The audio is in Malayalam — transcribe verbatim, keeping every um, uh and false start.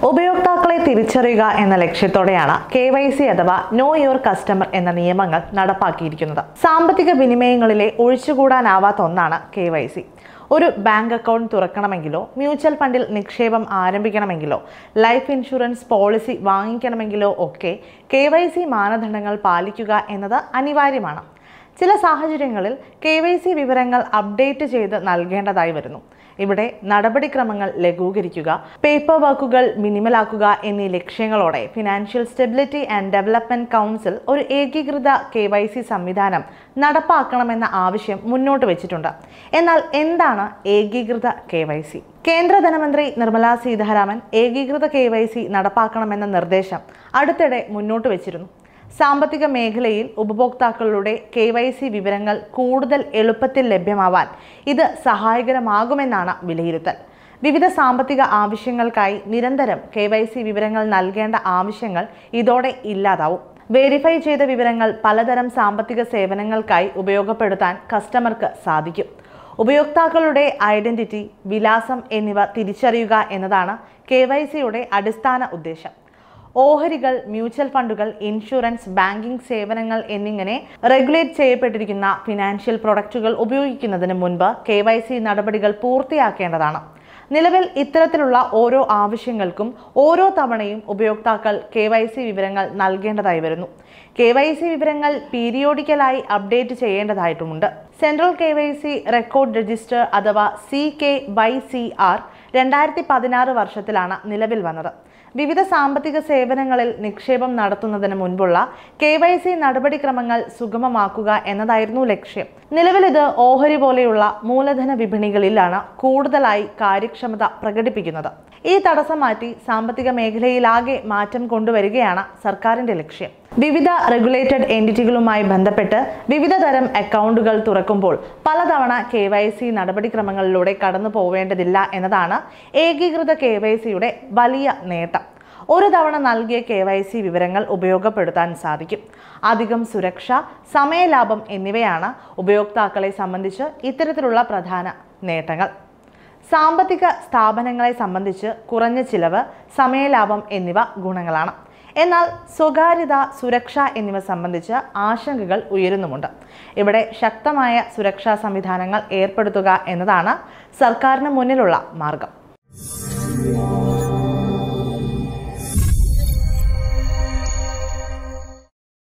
ഉപയോക്താക്കളെ തിരിച്ചറിയുക എന്ന ലക്ഷ്യത്തോടെയാണ് കെ വൈ സി അഥവാ നോ യുവർ കസ്റ്റമർ എന്ന നിയമങ്ങൾ നടപ്പാക്കിയിരിക്കുന്നത്. സാമ്പത്തിക വിനിമയങ്ങളിലെ ഒഴിച്ചുകൂടാനാവാത്ത ഒന്നാണ് കെ വൈ സി. ഒരു ബാങ്ക് അക്കൗണ്ട് തുറക്കണമെങ്കിലോ മ്യൂച്വൽ ഫണ്ടിൽ നിക്ഷേപം ആരംഭിക്കണമെങ്കിലോ ലൈഫ് ഇൻഷുറൻസ് പോളിസി വാങ്ങിക്കണമെങ്കിലോ ഒക്കെ കെ വൈ സി മാനദണ്ഡങ്ങൾ പാലിക്കുക എന്നത് അനിവാര്യമാണ്. ചില സാഹചര്യങ്ങളിൽ കെ വൈ സി വിവരങ്ങൾ അപ്ഡേറ്റ് ചെയ്ത് നൽകേണ്ടതായി വരുന്നു. ഇവിടെ നടപടിക്രമങ്ങൾ ലഘൂകരിക്കുക, പേപ്പർ വർക്കുകൾ മിനിമലാക്കുക എന്നീ ലക്ഷ്യങ്ങളോടെ financial stability and development council ഒരു ഏകീകൃത കെ വൈ സി സംവിധാനം നടപ്പാക്കണമെന്ന ആവശ്യം മുന്നോട്ട് വെച്ചിട്ടുണ്ട്. എന്നാൽ എന്താണ് ഏകീകൃത കെ വൈ സി? കേന്ദ്ര ധനമന്ത്രി നിർമ്മലാ സീതാരാമൻ ഏകീകൃത കെ വൈ സി നടപ്പാക്കണമെന്ന നിർദ്ദേശം അടുത്തിടെ മുന്നോട്ട് വെച്ചിരുന്നു. സാമ്പത്തിക മേഖലയിൽ ഉപഭോക്താക്കളുടെ കെ വൈ സി വിവരങ്ങൾ കൂടുതൽ എളുപ്പത്തിൽ ലഭ്യമാവാൻ ഇത് സഹായകരമാകുമെന്നാണ് വിലയിരുത്തൽ. വിവിധ സാമ്പത്തിക ആവശ്യങ്ങൾക്കായി നിരന്തരം കെ വൈ സി വിവരങ്ങൾ നൽകേണ്ട ആവശ്യങ്ങൾ ഇതോടെ ഇല്ലാതാവും. വെരിഫൈ ചെയ്ത വിവരങ്ങൾ പലതരം സാമ്പത്തിക സേവനങ്ങൾക്കായി ഉപയോഗപ്പെടുത്താൻ കസ്റ്റമർക്ക് സാധിക്കും. ഉപയോക്താക്കളുടെ ഐഡന്റിറ്റി, വിലാസം എന്നിവ തിരിച്ചറിയുക എന്നതാണ് കെ വൈ സിയുടെ അടിസ്ഥാന ഉദ്ദേശം. ഓഹരികൾ, മ്യൂച്വൽ ഫണ്ടുകൾ, ഇൻഷുറൻസ്, ബാങ്കിംഗ് സേവനങ്ങൾ എന്നിങ്ങനെ റെഗുലേറ്റ് ചെയ്യപ്പെട്ടിരിക്കുന്ന ഫിനാൻഷ്യൽ പ്രൊഡക്റ്റുകൾ ഉപയോഗിക്കുന്നതിന് മുൻപ് കെ വൈ സി നടപടികൾ പൂർത്തിയാക്കേണ്ടതാണ്. നിലവിൽ ഇത്തരത്തിലുള്ള ഓരോ ആവശ്യങ്ങൾക്കും ഓരോ തവണയും ഉപയോക്താക്കൾ കെ വൈ സി വിവരങ്ങൾ നൽകേണ്ടതായി വരുന്നു. കെ വൈ സി വിവരങ്ങൾ പീരിയോഡിക്കലായി അപ്ഡേറ്റ് ചെയ്യേണ്ടതായിട്ടുമുണ്ട്. Central K Y C record register അഥവാ C K Y C R രണ്ടായിരത്തി പതിനാറ് വർഷത്തിലാണ് നിലവിൽ വന്നത്. വിവിധ സാമ്പത്തിക സേവനങ്ങളിൽ നിക്ഷേപം നടത്തുന്നതിന് മുൻപുള്ള കെ വൈ സി നടപടിക്രമങ്ങൾ സുഗമമാക്കുക എന്നതായിരുന്നു ലക്ഷ്യം. നിലവിൽ ഇത് ഓഹരി പോലെയുള്ള മൂലധന വിപണികളിലാണ് കൂടുതലായി കാര്യക്ഷമത പ്രകടിപ്പിക്കുന്നത്. ഈ തടസ്സം മാറ്റി സാമ്പത്തിക മേഖലയിലാകെ മാറ്റം കൊണ്ടുവരികയാണ് സർക്കാരിന്റെ ലക്ഷ്യം. വിവിധ റെഗുലേറ്റഡ് എൻറ്റിറ്റികളുമായി ബന്ധപ്പെട്ട് വിവിധ തരം അക്കൗണ്ടുകൾ തുറക്കുമ്പോൾ പലതവണ കെ വൈ സി നടപടിക്രമങ്ങളിലൂടെ കടന്നു പോവേണ്ടതില്ല എന്നതാണ് ഏകീകൃത കെ വൈ സിയുടെ വലിയ നേട്ടം. ഒരു തവണ നൽകിയ കെ വൈ സി വിവരങ്ങൾ ഉപയോഗപ്പെടുത്താൻ സാധിക്കും. അധികം സുരക്ഷ, സമയലാഭം എന്നിവയാണ് ഉപയോക്താക്കളെ സംബന്ധിച്ച് ഇത്തരത്തിലുള്ള പ്രധാന നേട്ടങ്ങൾ. സാമ്പത്തിക സ്ഥാപനങ്ങളെ സംബന്ധിച്ച് കുറഞ്ഞ ചിലവ്, സമയലാഭം എന്നിവ ഗുണങ്ങളാണ്. എന്നാൽ സ്വകാര്യത, സുരക്ഷ എന്നിവ സംബന്ധിച്ച് ആശങ്കകൾ ഉയരുന്നുമുണ്ട്. ഇവിടെ ശക്തമായ സുരക്ഷാ സംവിധാനങ്ങൾ ഏർപ്പെടുത്തുക എന്നതാണ് സർക്കാരിന് മുന്നിലുള്ള മാർഗം.